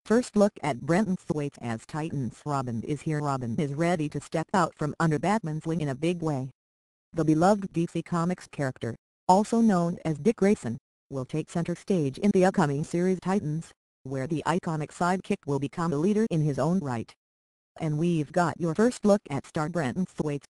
First look at Brenton Thwaites as Titans Robin is here. Robin is ready to step out from under Batman's wing in a big way. The beloved DC Comics character, also known as Dick Grayson, will take center stage in the upcoming series Titans, where the iconic sidekick will become a leader in his own right. And we've got your first look at star Brenton Thwaites.